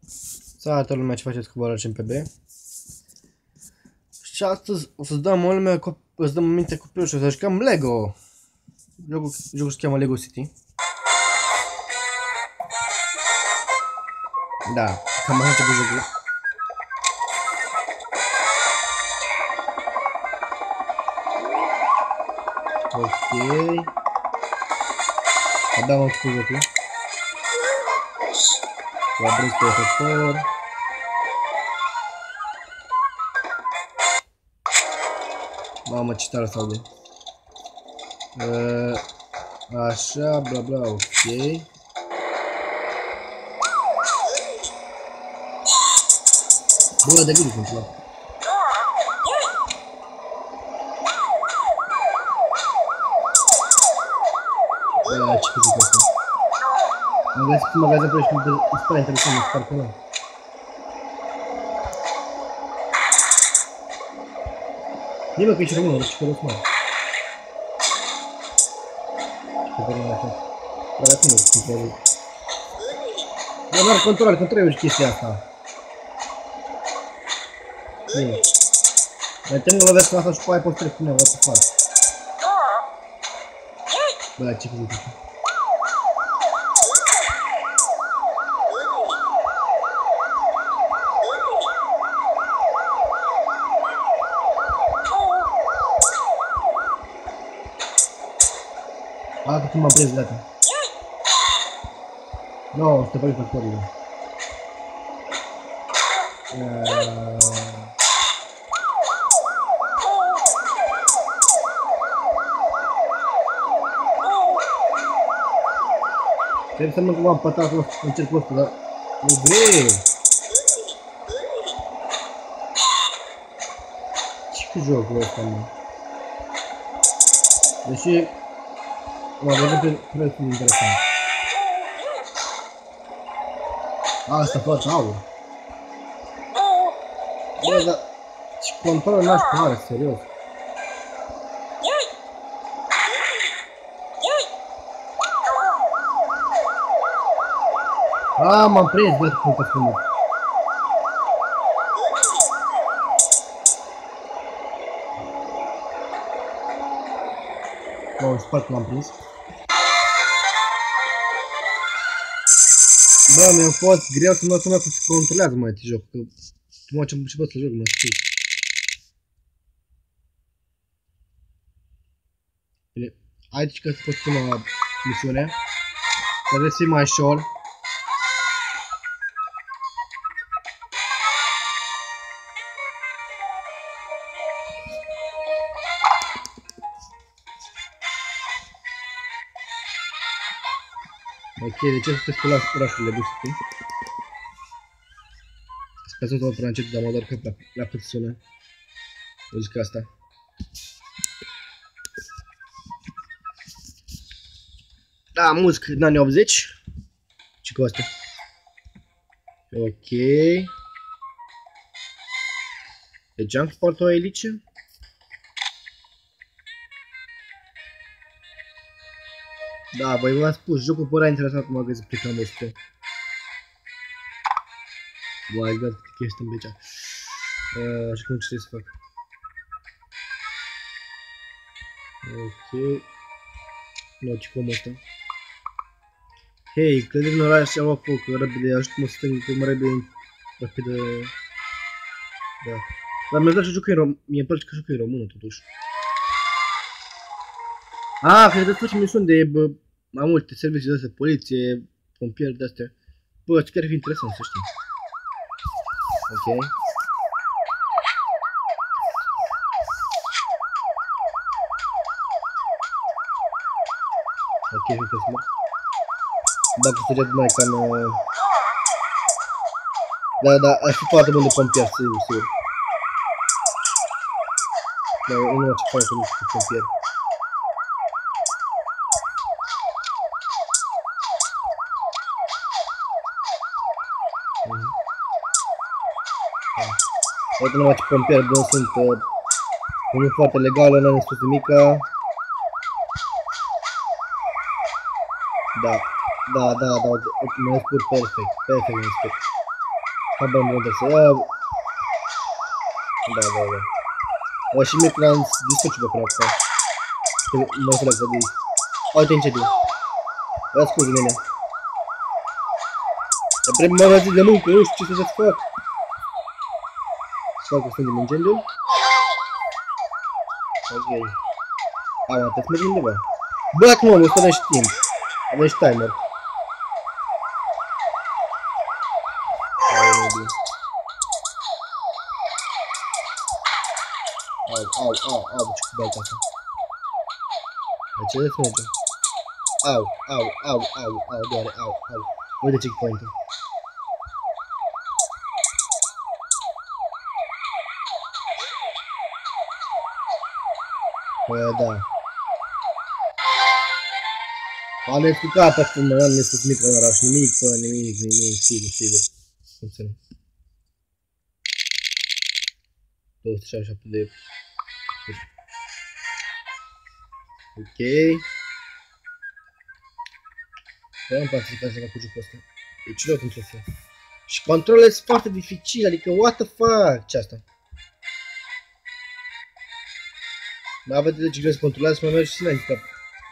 Salut lumea, ce faceți cu Valorant pe B? Și astăzi o să-ți dăm o lume, îți dăm minte copilul și o să jucăm Lego. Jocul se cheamă Lego City. Da, cam așa începe jocul. Ok. Abia am început jocul. L-am prins pe efector. Mamă, ce tare s-aude. Așa, bla bla, ok. Bă, de gândul sunt la. Bă, ce zic asta? Am găsit în magazin pe și îmi pare interesant, îmi pare că Nimă că ești română, ce că mare. Ce că rău așa. Dar acum nu știu ce zic. Bă, doar control, că trebuie chestia asta. Bine. Mai te mă lovesc asta și pe aia poți trec cu mea, what the fuck. Bă, ce că zic asta. Ah, cât m-am prins, gata. No, stă pe factorile. Trebuie să mă cumva am pătat în cercul ăsta, dar e greu. Ce cu jocul ăsta, mă? Deși mă văzut pe prețul interesant. Asta foarte aur. Bă, dar ce control n-aș pare, serios. A, m-am prins, bă, cum te spune. Bă, sper că m-am prins. Bă, mi-a fost greu să mă sună cum se controlează mai te joc, că tu ce pot să joc, mă știi. Bine, aici că se pot pune misiune. Trebuie să fii mai ușor. Ok, de ce să te spui la orașurile Busuti? Sper să tot până încet, dar mă doar că la cât sună. Eu zic asta. Da, muzică din anii 80. Ce costă? Ok. E junk sport o elice? Da, voi v-am spus, jocul părea interesant cum a găsit pe cam ăsta. My god, câte chestii în aici. Și cum ce trebuie să fac? Ok. Nu, ce cum ăsta? Hei, clădiri în oraș și-au luat foc, repede, ajută-mă să stâng cât mai repede. Da. Dar mi-e place jocul în română, mie-mi place că jocul în română, totuși. Ah, cred că faci misiuni de mai multe servicii de astea, poliție, pompieri de astea. Bă, chiar ar fi interesant să știi. Ok. Ok, uite să mă. Dacă se red mai cam... Da, aș fi foarte bun de pompieri, sigur. Dar eu nu ce fac cu pompieri. Uite numai ce pompieri buni sunt, unul foarte legală, n-am spus nimica. Da, mă spun perfect, mi-a spus. Habar nu unde să iau. Da. O, și mie când am distrus ceva până acum. Mă refer la gădui. Uite incendiu. Vă scuze, nene. Dar prima mă zi de muncă, nu știu ce să fac. Să fac o stângem incendiu. Ok. Trebuie să mergem undeva. Bă, dacă nu, o să avem și timp. Avem și timer. Au, ce cu balta asta. La ce să mergem? Au, doare, au. Uite checkpoint-ul. Bă, da. Am mers cu capătul, mă, am mers cu mic în oraș, nimic, sigur. Cum să nu? 267 de... Ok. Bă, îmi place să fac cu jocul ăsta. E ciudat într-o fel. Și controlele sunt foarte dificile, adică what the fuck? Ce asta? Dar vedeți de ce greu să controlați, mă mergi și înainte cap.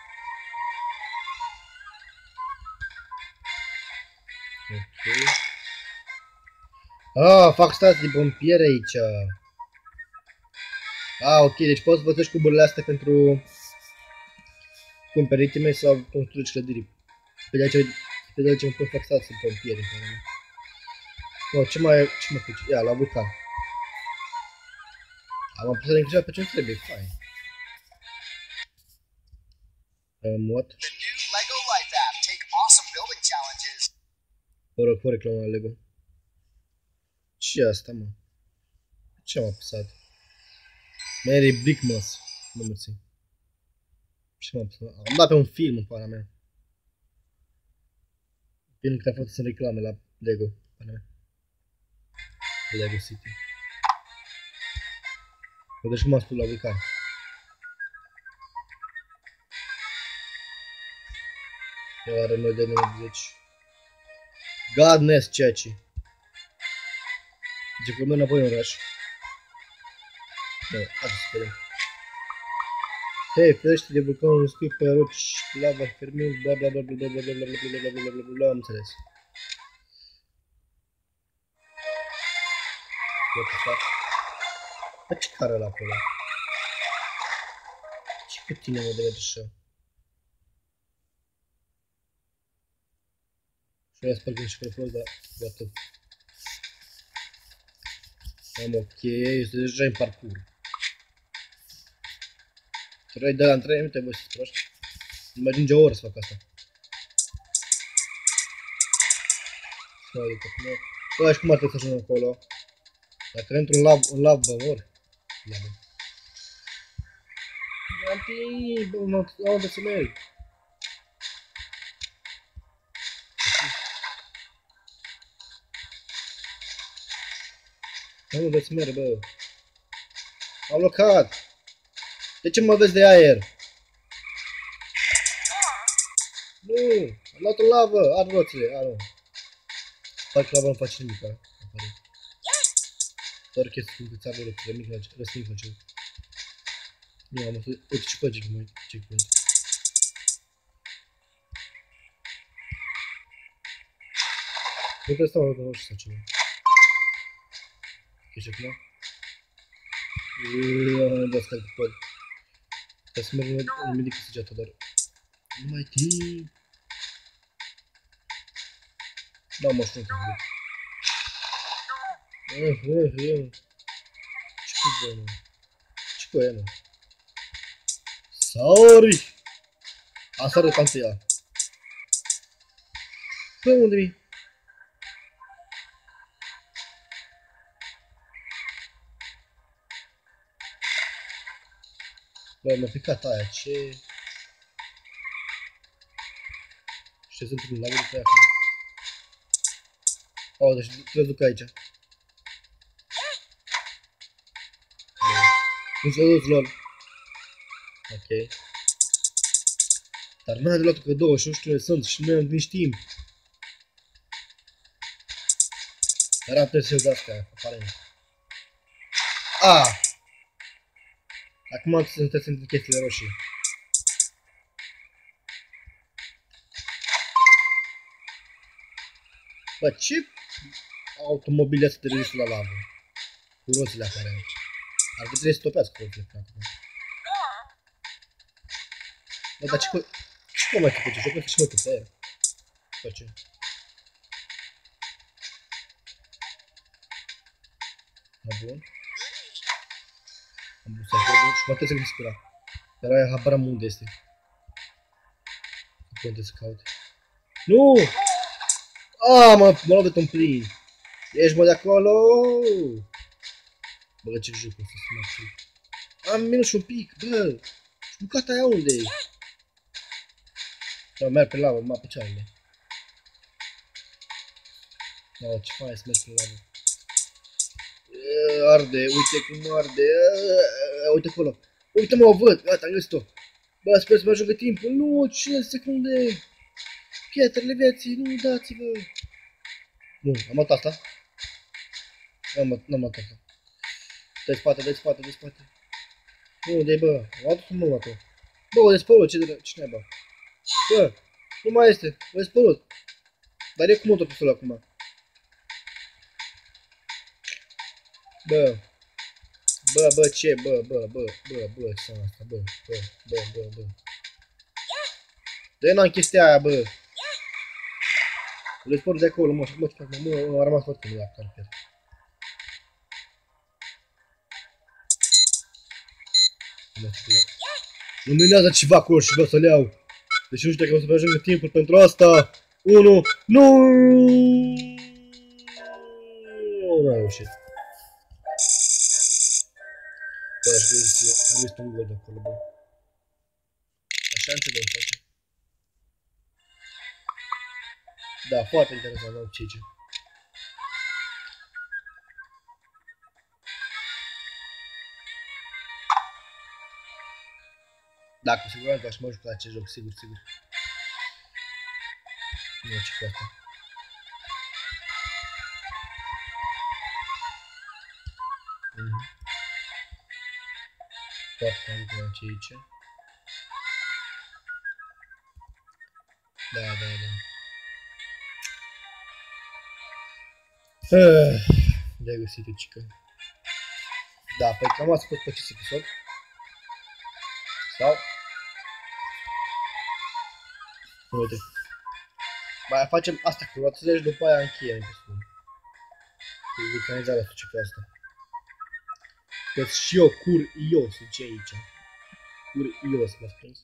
Ok. Ah, fac stații de pompieri aici. Ah, ok, deci poți să folosești cuburile astea pentru cumperi iteme sau construci clădiri. Pe de aici mă pot fac stații de pompieri în care mea. Oh, ce mai faci? Ia, la vulcan. Am apăsat de încrezat pe ce trebuie, fain. What? The new LEGO Life app. Take awesome building challenges. Fără reclamă la Lego. Ce e asta, mă? Ce am apăsat? Mary Brickmas. Nu mersi. Ce m-am apăsat? Am dat pe un film în pana mea. Film care a fost în reclame la Lego. Pana mea. Lego City. Vedeți cum am spus la vulcan. Eu are noi de 90. Godness, ceea ce. Zice că merg înapoi în oraș. Nu, hai să vedem. Hei, ferește de vulcanul scrie pe roci, lava, fermini, bla bla bla bla bla bla bla bla bla bla bla bla bla, am înțeles. What the fuck? Bă, ce care ăla acolo? Ce cu tine mă de merge așa? Și eu sper că și pe front, dar gata. Am ok, este deja în parcurs. 3 de la în 3 minute, voi să-ți proști. Nu mai ajunge o oră să fac asta. Să mă duc acum. Bă, și cum ar trebui să ajung acolo? Dacă intru în lav, bă, mor. Labă. Anti, bă, nu unde să merg. Nu unde să merg, bă. Am blocat. De ce mă vezi de aer? Nu, am luat în lavă, ard roțile, nu. Parcă lava nu face nimic, apare. Doar chestii cu ți-ar roțile, răstim face. Nu, am văzut, uite ce pe checkpoint. Nu trebuie să stau în roșu sau ceva. Ok, și acum? Nu vreau să cred că pot. Trebuie să merg în medic cu săgeata, dar... Nu mai timp. Da, mă știu că ce cu ea, mă? Sorry! Asta are tanță ea. Păi, unde-mi? Bă, mi-a picat aia, ce... Și sunt în lagul pe aia acum. Oh, deci trebuie să duc aici. Nu s-a dus, lol. Ok. Dar n-am de luat că 2 și nu știu unde sunt și nu am nici timp. Era târziu de astea, aparent. Ah! Acum sunt chestiile roșii. Bă, ce automobile astea de rezistă la lavă? Cu roțile aparent. Ar trebui să topească roțile, frate. Bă, dar ce mai făcut? Jocul ăsta și mă tăpea. Bă, ce? Da, bun. Am bus acolo și poate să găsesc pe ăla. Dar aia habar am unde este. Nu poate să caut. Nu! Mă luat de ton plin. Ești, mă, de acolo! Bă, ce jocul ăsta să mă activ. Am minus un pic, bă! Și bucata aia unde e? Da, merg pe lavă, mă picioarele. Da, ce fain să merg pe lavă. Arde, uite cum arde. Uite acolo. Uite-mă, o văd. Gata, am găsit-o. Bă, sper să mă ajungă timpul. Nu, 5 secunde. Pietrele vieții, nu dați-vă. Bun, am luat asta. N-am luat asta. Dă-i spate, dă-i spate, dă-i spate. Unde-i, bă? Am luat-o sau nu am luat-o? Bă, o despărut, ce naiba? Bă, nu mai este, o despărut. Dar e cu motor pistolul acum. Bă. Bă, ce? Bă, ce înseamnă asta? Bă. Dă-i n-am chestia aia, bă. Le sport de acolo, mă, ce fac, mă, a rămas foarte mult la carper. Luminează ceva acolo și vreau să le iau. Deci nu știu dacă o să vă ajungă timpul pentru asta. 1, nu! Nu am reușit. Bă, am văzut un gol de acolo, bă. Așa ce dăm face. Da, foarte interesant, am ce aici. Da, cu siguranță aș mă juca acest joc, sigur. Nu e ce cu asta. Foarte am ce aici. Da. De-ai găsit-o, cică. Da, păi cam asta a fost pe acest episod. Sau? Uite. Mai facem asta cu roțile și după aia încheiem episodul. Cu vulcanizarea asta, ce pe asta. Că-s și eu curios ce e aici. Curios, m-a prins.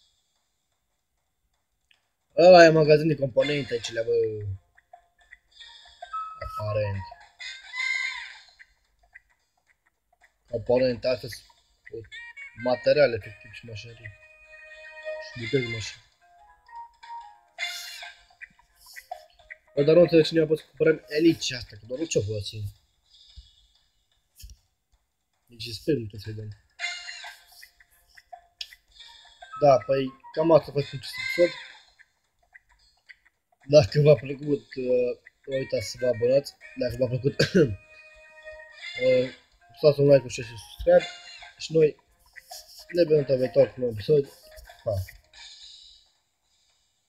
Ăla e magazin de componente aici, bă. Aparent. Componente, astea sunt materiale, efectiv, și mașinării. Și bucăți de mașini. Bă, dar nu înțeleg cine a pus să cumpărăm elici asta, că doar nu ce-o folosim. Deci sper nu trebuie să-i dăm. Da, păi cam asta a fost pentru acest episod. Dacă v-a plăcut, nu uitați să vă abonați. Dacă v-a plăcut, apăsați un like și subscribe. Și noi ne vedem în viitor cu un nou episod. Pa!